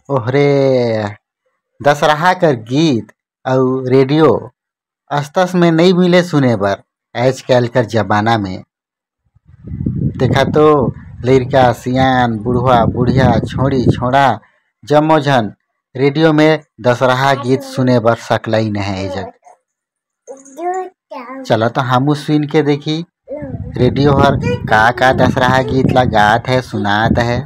ओहरे दशहरा कर गीत अउ रेडियो अस्तस में नहीं मिले सुने बर। आज कल कर जमाना में देखा तो लइका सियान बुढ़वा बुढ़िया छोड़ी छोड़ा जम्मो झन रेडियो में दशहरा गीत सुने बर सकलई नहीं ए जग। चलो तो हमू सुन के देखी रेडियो हर का दशहरा गीत ला गात है सुनात है।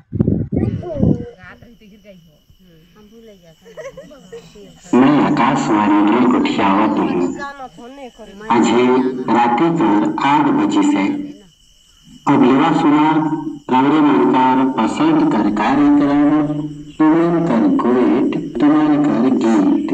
मैं आकाशवाणी रेल कोठियावत हूँ। आज राति कर 8 बजे से अब लेवा सुना रावरे मनकार पसंद कर कार्यक्रम तुमन कर गोएट तुमन कर गीत।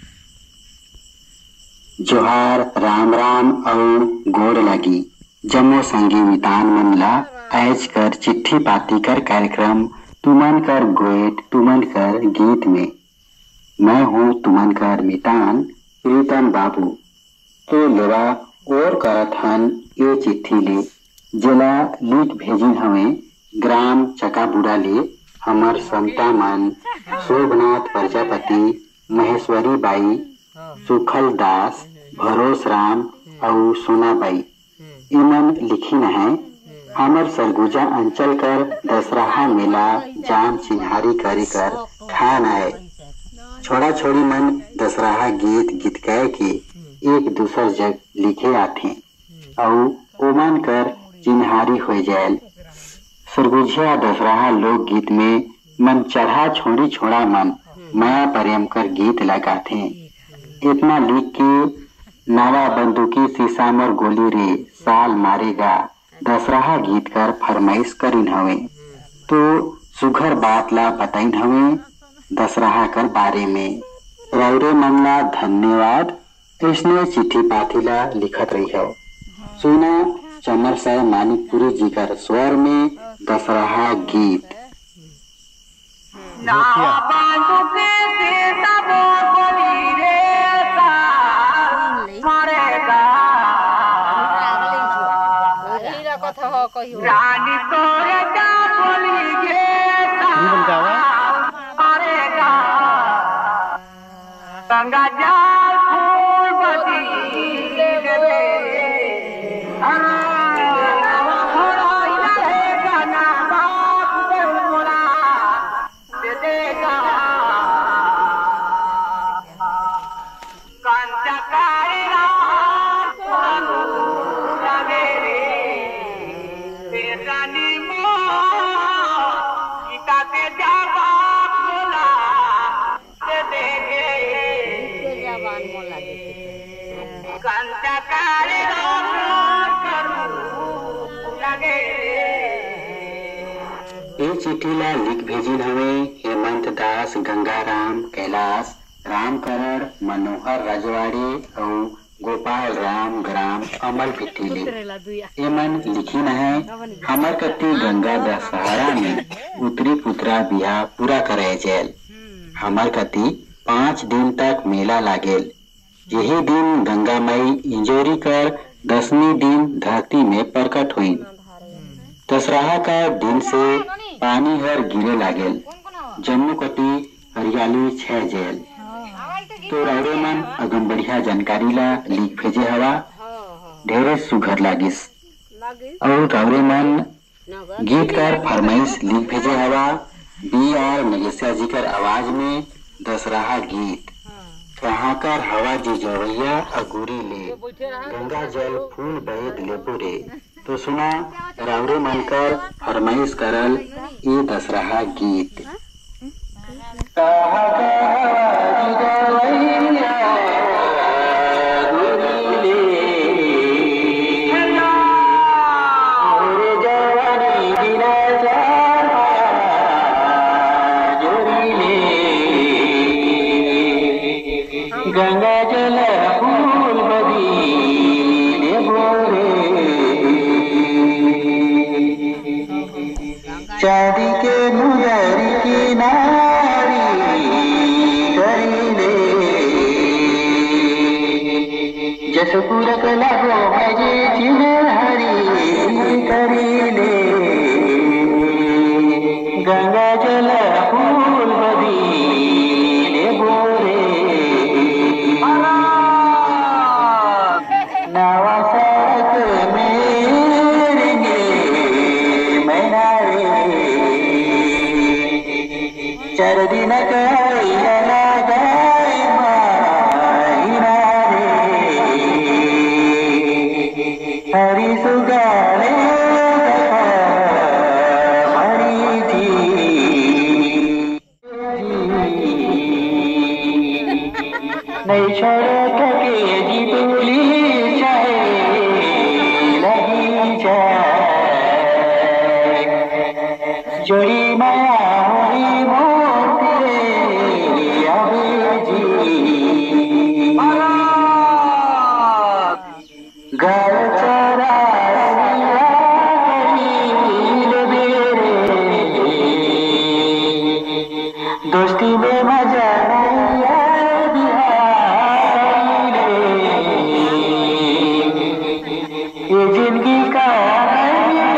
जोहार राम राम और गोड़ लगी जम्मो संगी मितान मन ला आज कर चिट्ठी पाती कर कार्यक्रम तुमन कर गोएट तुमन कर गीत में मैं हूँ तुमन कर मितान प्रीतम बाबू। तो लेवा और करत हन ये चिट्ठी ले जिला लिख भेजिन हवे ग्राम चकाबुड़ा ले हमर संता मन शोभनाथ प्रजापति महेश्वरी बाई सुखल दास भरोस राम और सोनाबाई इमन लिखिन है हमर सरगुजा अंचल कर दशहरा मेला जान चिन्हारी करे कर खान है। छोड़ा छोड़ी मन दशहरा गीत गीत कह के एक दूसर जग लिखे आथे और ओमन कर चिन्हारी हो जाए। सरगुजिया दशहरा लोकगीत में मन चढ़ा छोड़ी छोड़ा मन माया प्रेम कर गीत लगाथे। इतना लिख के नावा बंदूकी शीशा मर गोली रे साल मारेगा दशहरा गीत कर फरमाइश करिन हवे। तो सुघर बात ला बताइन हवे दशहरा कर बारे में। राउरे मन ला धन्यवाद। इसने चिट्ठी पाथी ला लिखत रही हो सुना चमर साय मानिकपुरी जी कर स्वर में दशहरा गीत। रानी तोरे का बोली गे गंगा जल फूल बदी देवे चिट्ठी ला लिख भेजिन हवे हेमंत दास गंगाराम कैलाश रामकरण मनोहर राजवाड़ी और गोपाल राम ग्राम अमल भिट्टीले एमन लिखिन है हमर कति गंगा दशहरा में उत्तरी पुत्रा बिहा पूरा करे जेल। हमर कति 5 दिन तक मेला लागेल। यही दिन गंगा मई इंजोरी कर 10वीं दिन धरती में प्रकट हुई। दशहरा का दिन से पानी हर गिरे लागेल जम्मू कटी हरियाली छह जेल। तो रावरे मन अगम बढ़िया जानकारी ला लिख भेजे हवा ढेरे सुघर लागिस और रावरे मन गीत कर फरमाइश लिख भेजे हवा BR नगेशिया जी कर आवाज में दशहरा गीत। कहाँ कर हवा जी जवैया अगूरी ले गंगा जल फूल बैद लेबो रे। तो सुना रावरे मन कर फरमाइश करल ये दशहरा गीत। गंगा जल फूल बदी देबो चांदी के मुदरी की नारी करीले जस पूरक लगो भजे चिन्हारी करीले गंगा जल फूल बदी चार दिन कैला गए महिना रे हरि सुगाले हरि जी नहीं छोड़े थके जी बोली चाहे लगी जाए जोड़ी माया होई मोरे अभी जी घर चरा दोस्ती में मजा नहीं है बिहारी रे ये जिंदगी का नहीं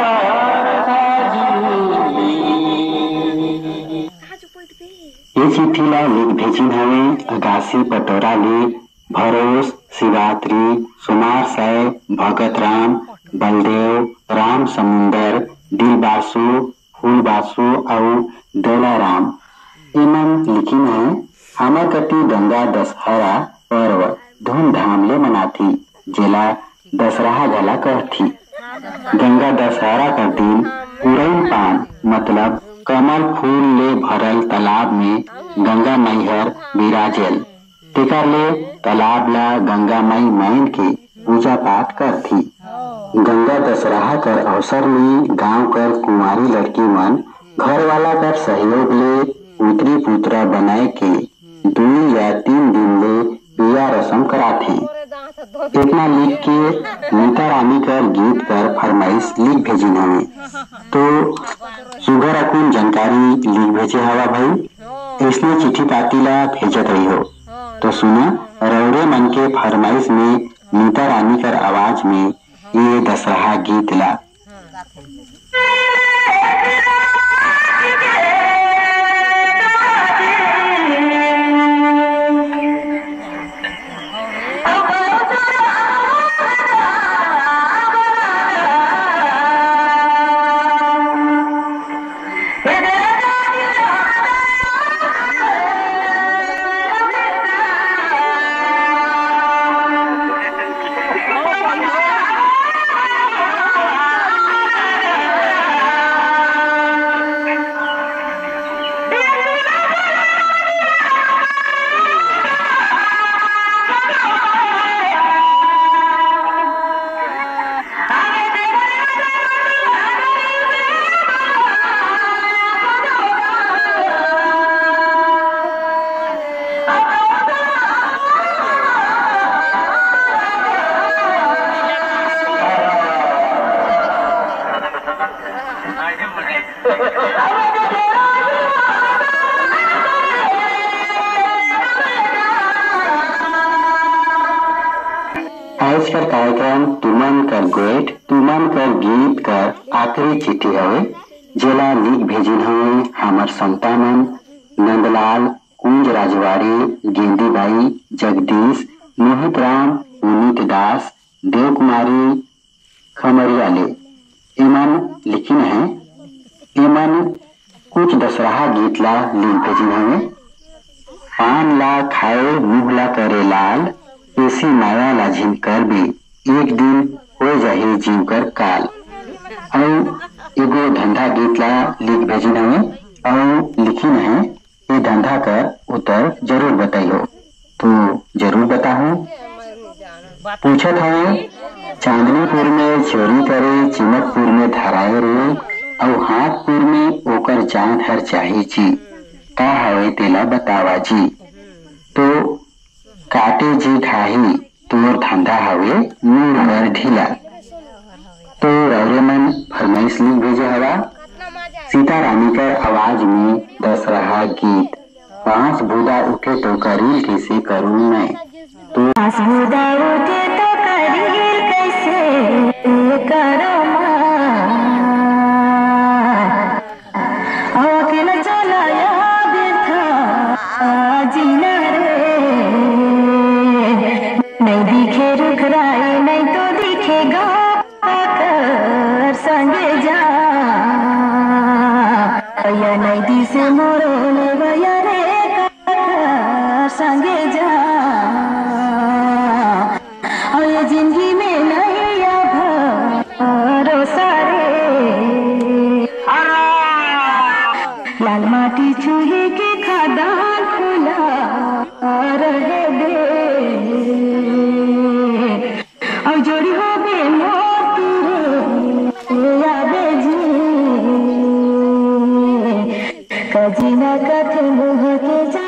ये चिट्ठीला लेख भेजिन हवे अगासी पटोरा ले भरोस शिवात्री सुमार साय भगत राम बलदेव राम समुंदर दिलबासु फूलबासु और दौलाराम इमन लिखिन है हमर कति गंगा दशहरा पर्व धूमधाम ले मनाथी जेला दशहरा घला कहथी गंगा दशहरा का दिन उड़न पान मतलब कमल फूल ले भरल तालाब में गंगा मैहर विराजेल तेकर ले तालाब ला गंगा माई मैन के पूजा पाठ करथी गंगा दशहरा कर अवसर में गांव कर कुंवारी लड़की मन घर वाला कर सहयोग ले पुत्री पुत्रा बनाए के 2 या 3 दिन ले पिया रसम कराथे इतना लिख के नीता रानी कर गीत कर फरमाइश लिख भेजिन हवे तो सुगर अकुन जानकारी लिख भेजे हवा भाई इसने चिट्ठी पाती ला भेजत रही हो तो सुना रौरे मन के फरमाइश में नीता रानी कर आवाज में ये दशहरा गीत ला आज कर कार्यक्रम तुमन कर गोएट तुमन कर गीत कर आखिरी चिट्ठी हवे जेला लिख भेजिन हवे हमर संतानन नंदलाल कुंज राजवाड़ी गेंदीबाई जगदीश मोहित राम पुनीत दास देव कुमारी खमरियाले इमन लिखिन है इमन कुछ दशहरा गीत ला लिख भेजिन हवे पान ला खाए मुँह ला करे लाल ऐसी माया ला झिम कर भी एक दिन हो जाही जीव कर काल और एगो धंधा गीत ला लिख भेजिन हवे और लिखिन है ये धंधा कर उत्तर जरूर बताइयो तो जरूर बताहूँ पूछत है चांदनीपुर में चोरी करे चिमकपुर में धराए रे और हाथपुर में ओकर जान हर चाहे जी का हवे तेला बतावा जी तो काटे जी खाही तोर धंधा हवे मुंह कर ढीला तो रौरे मन फरमाइश लिख भेजे हवा सीता रानी कर आवाज में दशहरा गीत 5 बूदा उठे तो करील कैसे करूं मैं तो 5 बूदा उठे तो करील कैसे करो नहीं दिखे रुख राय नहीं तो दिखेगा संगे जा या नहीं धरती से मोरोले गया रे संगे जा और ये जिंदगी में नहीं भरोसा रे लाल माटी चूहे के खदान खुला रहे दे और जोड़ी हो बे मोती रे यादे जी कजीना कथे मुँह के